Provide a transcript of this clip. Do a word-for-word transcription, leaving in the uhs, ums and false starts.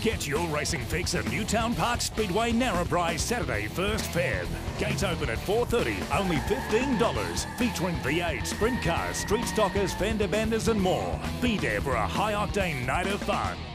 Get your racing fix at Newtown Park Speedway Narrabri Saturday first February. Gate open at four thirty, only fifteen dollars. Featuring V eight, sprint cars, street stockers, fender benders and more. Be there for a high-octane night of fun.